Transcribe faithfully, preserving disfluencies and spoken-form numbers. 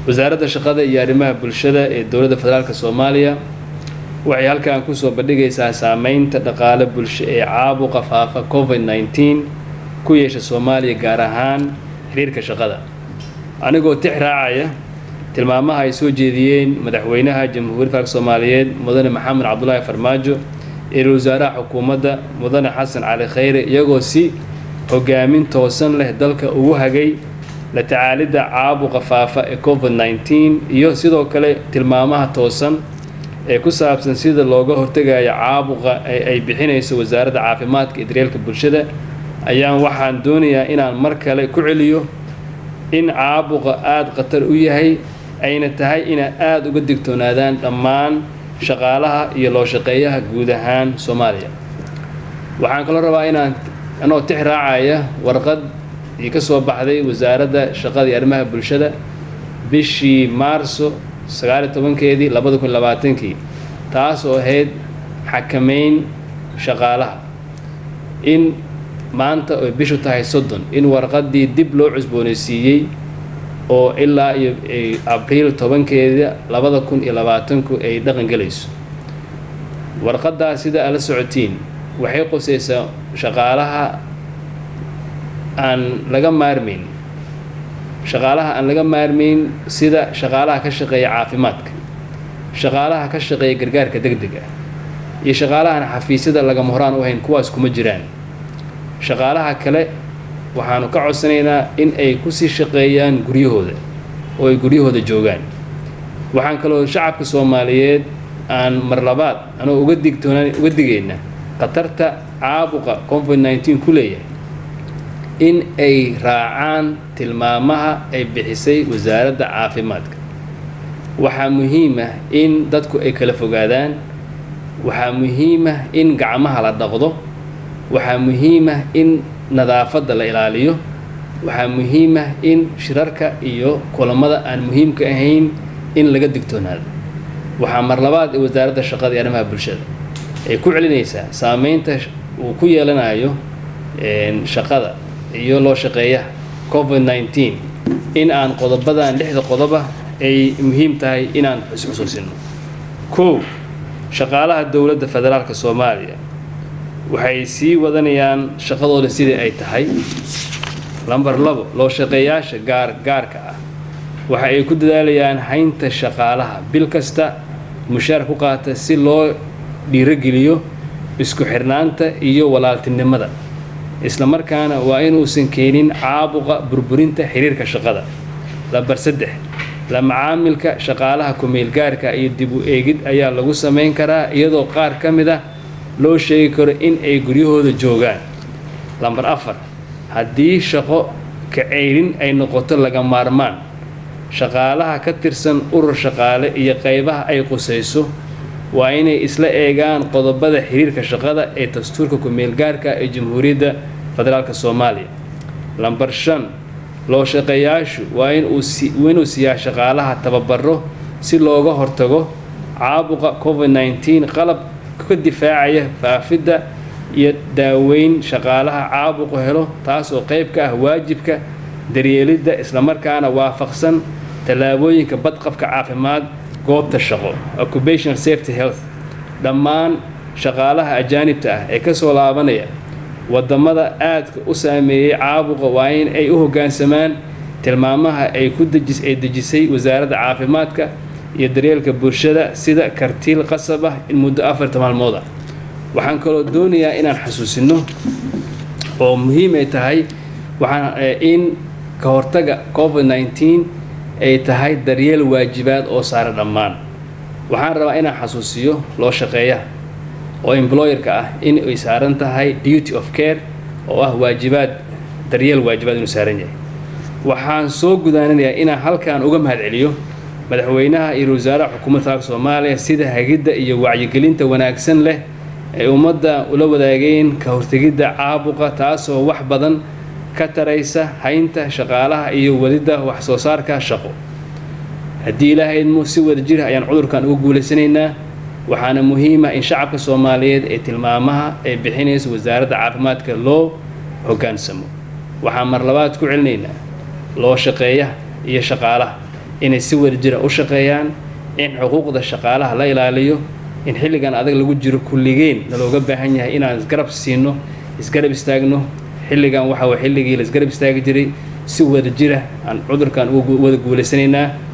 wasaaradda shaqada iyo arrimaha bulshada ee dowladda federaalka Soomaaliya waxay halkaan ku soo bandhigaysaa saameynta dhaqaale bulsho ee caabuqa faafa COVID nineteen ku yeesha Soomaaliya gaar ahaan xiriirka shaqada anigoo tix raacaya tilmaamaha ay soo jeediyeen madaxweynaha jamhuuriyadda federaalka Soomaaliyeed mudane Maxamed Cabdullaahi Farmaajo iyo wasaaraha xukuumadda mudane Xasan Cali Khayre iyagoo si hogaamin toosan leh dalka ugu hagay la tacaalida caabuqa faafa ee COVID nineteen iyo sidoo kale tilmaamaha toosan ee ku saabsan sida looga hortagayo caabuqa ay bixinayso wasaaradda caafimaadka iyo daryeelka bulshada ayaan waxaan doonayaa inaan mar kale ku celiyo in caabuqa aad khatar u yahay ayna tahay inay aad uga digtoonaadaan dhammaan shaqaalaha iyo loo shaqeeyaha guud ahaan Soomaaliya waxaan kaloo rabaa inaan anoo tix raacaya warqad ee ka soo baxday wasaaradda shaqada iyo arrimaha bulshada bishii Maarso sagaal iyo tobankeedii labada kun iyo labaatanka taas oo ahayd xakameyn shaqaalaha in maanta oo bishu tahay soddon in warqadii dib loo cusboonaysiiyay oo ilaa iyo Abriil tobankeeda labada kun iyo labaatanka ay dhaqan galayso warqadaas sida ala socotiin waxay qosaysaa shaqaalaha aan laga maarmin shaqaalaha aan laga maarmin sida shaqaalaha ka shaqeeya caafimaadka shaqaalaha ka shaqeeya gargaarka degdega iyo shaqaalaha xafiisyada laga horaan u hayn kuwaas kuma jiraan shaqaalaha kale waxaanu ka codsanaynaa in ay ku sii shaqeeyaan guryahooda oo ay guryahooda joogaan waxaan kaloo shacabka Soomaaliyeed aan mar labaad anoo uga digtoonaan uga digayna qatarta caabuqa COVID nineteen ku leeyahay in ay raacaan tilmaamaha ay bixisay wasaaradda caafimaadka waxaa muhiim ah in dadku ay kala fogaadaan waxaa muhiim ah in gacmaha la dhaqdo waxaa muhiim ah in nadaafadda la ilaaliyo waxaa muhiim ah in shirarka iyo kulamada aan muhiimka ahayn in laga digtoonaado waxaa mar labaad ee wasaaradda shaqada iyo arrimaha bulshada ay ku celinaysaa saameynta uu ku yeelanayo shaqada iyo loo shaqeeyaha COVID nineteen in aan qodobadan lixda qodoba ay muhiim tahay inaan xusuusino kow shaqaalaha dowladda federaalka Soomaaliya waxay sii wadanayaan shaqadooda sidii ay tahay lambar labo loo shaqeeyaasha gaar gaarka ah waxa ay ku dadaalayaan haynta shaqaalaha bil kasta mushaar ku qaata si loo dhiirigeliyo isku xirnaanta iyo walaaltinimada isla markaana waa inuusan keenin caabuqa burburinta xiriirka shaqada lambar saddex la macaamilka shaqaalaha ku meel gaarka iyo dib u eegid ayaa lagu sameyn karaa iyadoo qaar ka mid ah loo sheegi karo in ay guryahooda joogaan lambar afar haddii shaqo ka ceyrin ay noqoto laga maarmaan shaqaalaha ka tirsan urur shaqaale iyo qaybaha ay qusayso waa inay isla eegaan qodobada xiriirka shaqada ee dastuurka ku meel gaarka ee Jamhuuriyadda Federaalka Soomaaliya lambar shan loo shaqeeyaashu waa in uu si weyn u siiyaa shaqaalaha tababaro si looga hortago caabuqa COVID nineteen qalab ka difaacaya faafidda iyo daaweyn shaqaalaha caabuqa helo taas oo qayb ka ah waajibka daryeelidda isla markaana waafaqsan talaabooyinka badqabka caafimaad goobta shaqo occupational safety health dhammaan shaqaalaha ajaanibta ah ee ka soo laabanaya wadamada aadka u saameeyay caabuqa waa in ay u hoggaansamaan tilmaamaha ay ku dejis ay dejisay wasaaradda caafimaadka iyo daryeelka bulshada sida kartiil qasab ah in muddo afartan maalmood ah waxaan kaloo doonayaa inaan xasuusino oo muhiim ay tahay waxaan in ka hortaga COVID nineteen ay tahay daryeel waajibaad oo saaran dhammaan waxaan rabaa inaan xasuusiyo loo shaqeeyaha oo employerka ah in ay saaran tahay duty of care oo ah waajibaad daryeel waajibaad inuu saaran yahay waxaan soo gudaananayaa inaan halkaan uga mahadceliyo madaxweynaha iyo wasaaraha xukuumadda Soomaaliya sida hagidda iyo wacyigelinta wanaagsan leh ee ummadda ula wadaageen ka hortagidda caabuqa taasoo wax badan ka taraysa haynta shaqaalaha iyo wadida wax soo saarka shaqo haddii ilaahay idmo si wada jir ayaan cudurkan ugu guuleysanaynaa waxaana muhiim ah in shacabka Soomaaliyeed ee tilmaamaha ay bixinayso wasaaradda caafimaadka loo hoggaansamo waxaan mar labaad ku celinaynaa loo shaqeeyaha iyo shaqaalaha inay si wadajira u shaqeeyaan in xuquuqda shaqaalaha la ilaaliyo in xilligan adag lagu jiro kulligeen nalooga baahan yahay inaan isgarab siino isgarab istaagno xilligan waxa waa xilligii la isgarab istaagi jiray si wadajira aan cudurkan ugu wada guuleysanaynaa